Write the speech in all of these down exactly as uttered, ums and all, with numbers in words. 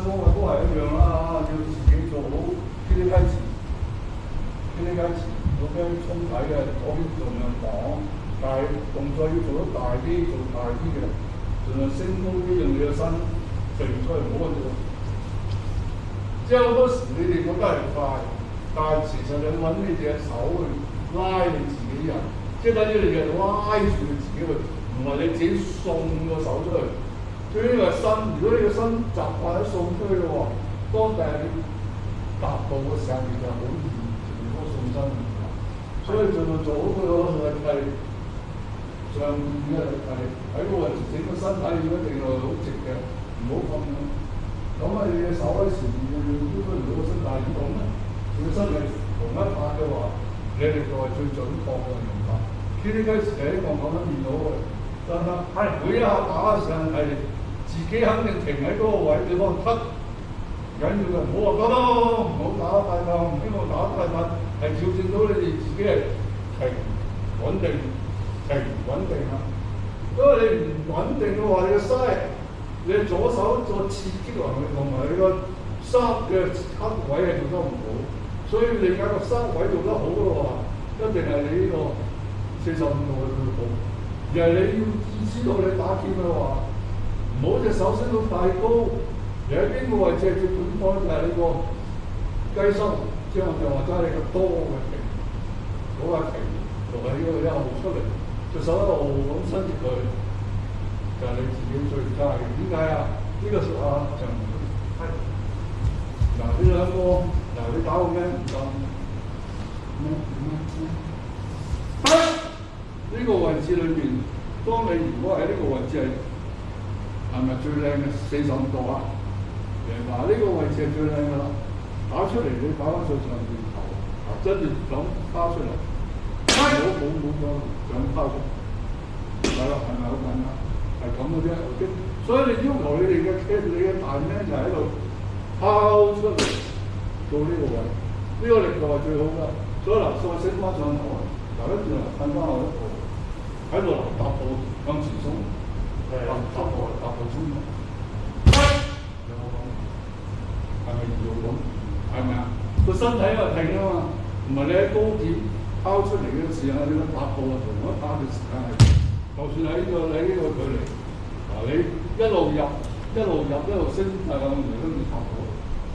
操啊都係一樣啦，要自己做好呢啲雞翅，呢啲雞翅，嗰邊沖底嘅，嗰邊盡量綁，但係動作要做得大啲，做大啲嘅，盡量升高啲，用你個身揈出嚟，唔好嗰度。即係好多時你哋覺得係快，但係其實你揾你隻手去拉你自己人，即係等於你嘅拉住你自己去，唔係你自己送個手出去。最緊要係身，如果你個身習慣咗送出去嘅喎，當第日你踏步嘅時候，其實好易全部都送身嘅。所以盡量做好佢個力係上面嘅力係喺個位置整個身體要一定係好直嘅，唔好咁樣。咁啊，你嘅手喺前面，你都推唔到個身，但係點講咧？你個身係同一拍嘅話，你力度係最準確嘅，明白？呢啲雞時喺我講緊見到嘅，真係係每一下打嘅時候係自己肯定停喺嗰個位，對方咳緊要嘅，唔好話得咯，唔好打得太快，唔希望打得太快，係調整到你哋自己係停穩定，停穩定啊！因為你唔穩定嘅話，你個身你左手再刺激落去，同埋你個膝嘅刻位係做得唔好，所以你而家個膝位做得好嘅話，一定係你呢個四十五度嘅最好。而係你要意識到你打劍嘅話，唔好隻手伸到太高，而喺邊個位置係最準確就係呢個雞心，即係我就話齋你個多嘅停，嗰個停就係呢個一路出嚟，隻手一路咁伸住佢。就係你自己最差嘅，點解啊？呢、這個説話就係嗱呢兩個，嗱你打個咩唔得？咩咩咩？呢個位置裏邊，當你如果喺呢個位置係係咪最靚嘅四十五度啊？誒嗱呢個位置係最靚嘅啦，打出嚟你打翻上上邊頭，啊跟住咁拋出嚟，冇冇冇咁咁拋出，係啦，係咪好簡單？係咁嘅啫 ，OK。所以你要求你哋嘅你嘅大咩就喺度拋出嚟到呢個位，呢、這個力度係最好㗎。所以嗱，再升翻上台，嗱跟住嗱褪翻落一步，喺度嗱踏步向前衝，係踏踏步踏步衝，有冇講？係咪要咁？係咪啊？個身體又停啊嘛，唔係你喺高點拋出嚟嘅時候，你個踏步啊同我打嘅時間係。就算喺呢、這個喺呢個距離，嗱你一路入一路入一路升，係咁嚟跟住踏步，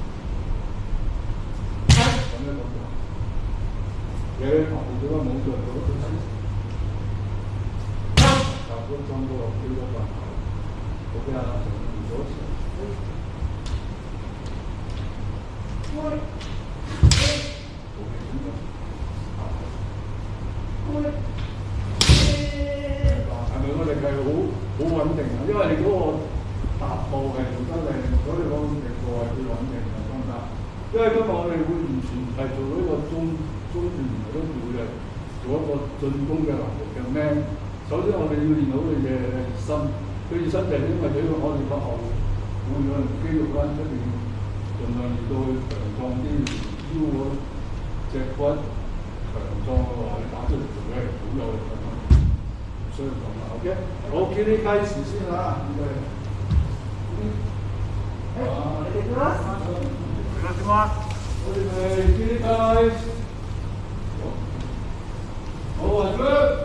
咁樣講嘅。你踏步做得冇做到都係，踏步裝到落幾多個？OK啊，唔左前。喂。喂。我哋係好好穩定啊，因為你嗰個踏步係做得靚，所以講力度係最穩定嘅方法。因為今日我哋會完全係做到一個中中段，都會係做一個進攻嘅能力嘅 man。首先我哋要練到你嘅熱身，佢熱身就係因為俾我哋個後會有肌肉啦出邊，盡量練到佢強壯啲，腰嗰隻骨強壯嘅話，你打出嚟做嘅係好有力嘅。所以講啦 ，OK， 我叫你計時先啦，唔該。啊，你哋啦，你哋點啊？我哋係叫你計。好啊，哥。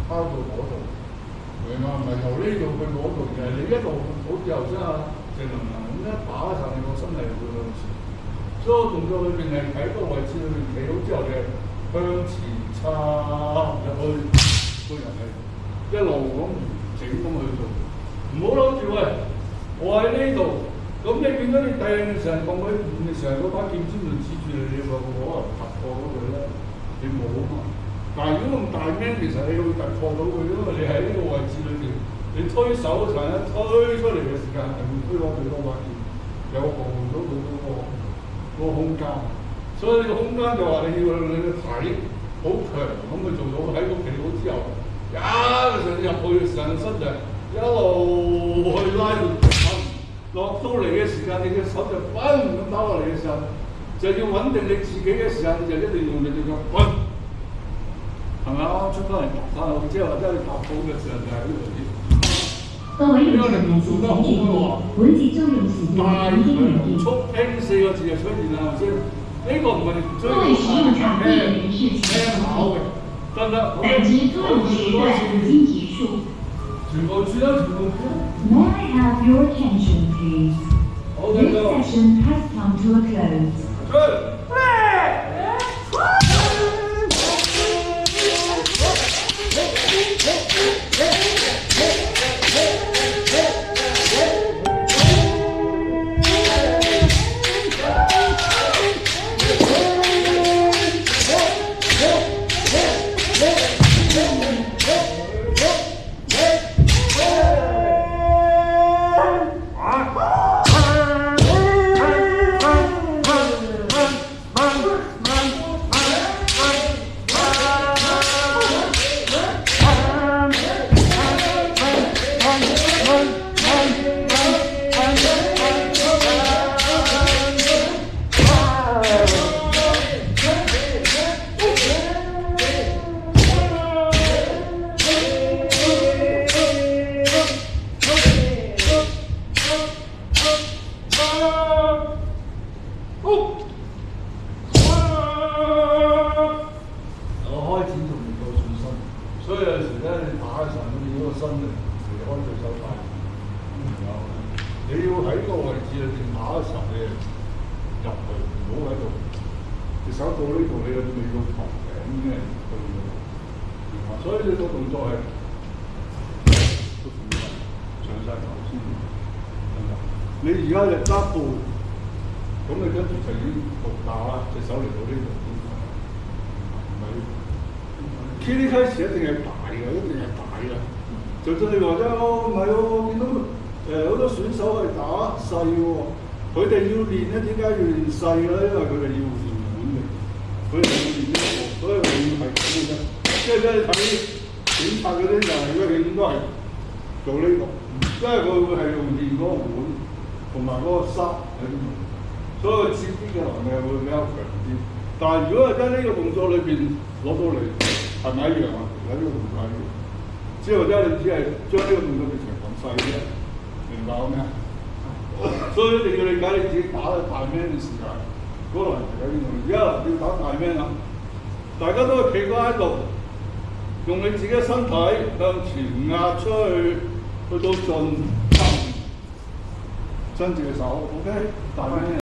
拋到嗰度，明嘛？唔係由呢度去嗰度，而係你一路好似頭先啊鄭能能咁一打上你個身係會向前。所以動作裏邊係喺個位置裏邊企好之後，你向前插入去，個人係一路咁完整咁去做，唔好諗住喂，我喺呢度。咁你變咗你掟嘅時候，當佢遠嘅時候，嗰把劍尖就指住你，你話可能突破到佢咧？你冇啊嘛。但係如果咁大咩，其實你會突破到佢，因為你喺呢個位置裏邊，你推手嘅時候咧，推出嚟嘅時間係會推攞最多把劍，有防到佢嗰個嗰個空間。所以呢個空間就話你要你嘅體好強，咁佢做到喺個企好之後，一上入去嘅時候，身就一路去拉到。落到嚟嘅時間，你嘅手就砰咁打落嚟嘅時候，就要穩定你自己嘅時間，就一定用你隻腳砰，係咪啊？出翻嚟打翻去，即係或者你踏步嘅時候就係呢度啲。呢個力度做得好嘅喎，大強速輕四個字就出現啦，係咪先？呢、這個唔係追求大咩咩考嘅，得唔得？好嘅，好嘅，多次。全部轉啦，全部轉。 May I have your attention, please? This session has come to a close. Good. K 開始一定係大嘅，一定係大嘅。就算你話啫，哦唔係喎，見到誒好多選手係打細喎，佢哋要練咧，點解要練細咧？因為佢哋要練碗嘅，佢哋要練呢個，所以佢要係咁嘅啫。即係即係睇檢測嗰啲就係佢哋應該係做呢個，因為佢會係用練嗰個碗同埋嗰個沙喺度，所以佢接啲嘅能力會比較強啲。但係如果係喺呢個動作裏邊攞到嚟，係咪一樣啊？有呢個動作一樣，只係啫，你只係將呢個動作變成咁細啫，明白咩？所以一定要理解你自己打嘅大 man 嘅時間，嗰個能力喺邊度？而家要打大 man 啊！大家都係企翻喺度，用你自己嘅身體向前壓出去，去到盡伸住隻手 ，OK，大 man。